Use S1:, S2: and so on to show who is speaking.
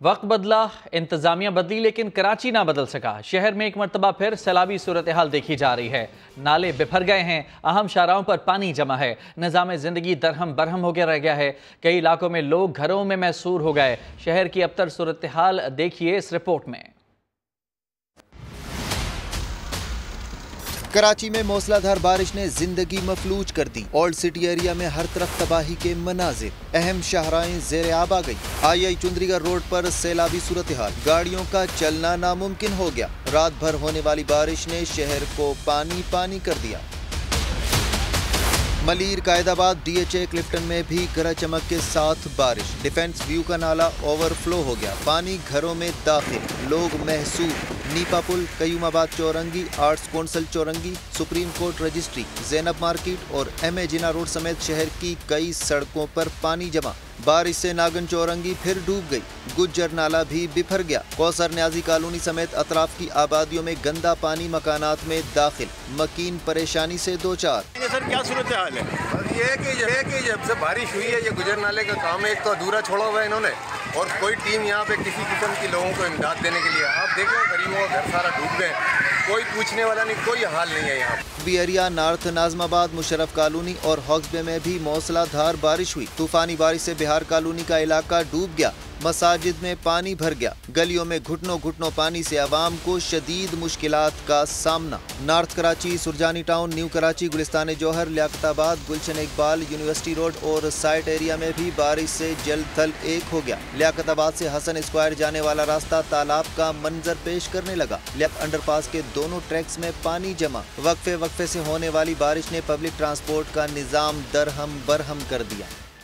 S1: वक्त बदला, इंतजामिया बदली, लेकिन कराची ना बदल सका। शहर में एक मरतबा फिर सैलाबी सूरत हाल देखी जा रही है। नाले बिफर गए हैं, अहम शाहराहों पर पानी जमा है, निज़ाम ज़िंदगी दरहम बरहम होकर रह गया है। कई इलाकों में लोग घरों में महसूर हो गए। शहर की अबतर सूरत हाल देखिए इस रिपोर्ट में।
S2: कराची में मूसलाधार बारिश ने जिंदगी मफलूज कर दी। ओल्ड सिटी एरिया में हर तरफ तबाही के मनाजिर, अहम शाहराहें ज़ेर आब आ गई। आई चुंदरीगढ़ रोड पर सैलाबी सूरत हाल, गाड़ियों का चलना नामुमकिन हो गया। रात भर होने वाली बारिश ने शहर को पानी पानी कर दिया। मलीर, कायदाबाद, DHA, क्लिफ्टन में भी गरज चमक के साथ बारिश। डिफेंस व्यू का नाला ओवरफ्लो हो गया, पानी घरों में दाखिल, लोग महसूर। नीपा पुल, Qayyumabad Chowrangi, arts council Chowrangi, supreme court registry, Zainab market और MA जिना रोड समेत शहर की कई सड़कों पर पानी जमा। बारिश से नागन चौरंगी फिर डूब गई, गुज्जर नाला भी बिफर गया। कौसर न्याजी कॉलोनी समेत अतराफ की आबादियों में गंदा पानी मकानात में दाखिल, मकीन परेशानी से दो चार।
S3: सर क्या सूरत हाल है? ये है कि जब से बारिश हुई है, ये गुजर नाले का काम एक तो अधूरा छोड़ा हुआ है इन्होंने, और कोई टीम यहाँ पे किसी किस्म की लोगों को इमदाद देने के लिए। आप देखें गरीबों का घर सारा डूब गए, कोई पूछने वाला नहीं, कोई हाल नहीं है यहाँ।
S2: B area, north Nazimabad, Musharraf colony और हॉक्सबे में भी मूसलाधार बारिश हुई। तूफानी बारिश से बिहार कॉलोनी का इलाका डूब गया, मसाजिद में पानी भर गया। गलियों में घुटनों घुटनों पानी से आवाम को शदीद मुश्किलात का सामना। North Karachi, Surjani town, new Karachi, Gulistan Jauhar, Liaquatabad, Gulshan Iqbal, university road और साइट एरिया में भी बारिश से जल थल एक हो गया। लियाकताबाद से हसन स्क्वायर जाने वाला रास्ता तालाब का मंजर पेश करने लगा। लियाक अंडरपास के दोनों ट्रैक्स में पानी जमा। वक्फे वक्फे से होने वाली बारिश ने पब्लिक ट्रांसपोर्ट का निज़ाम दरहम बरहम कर दिया।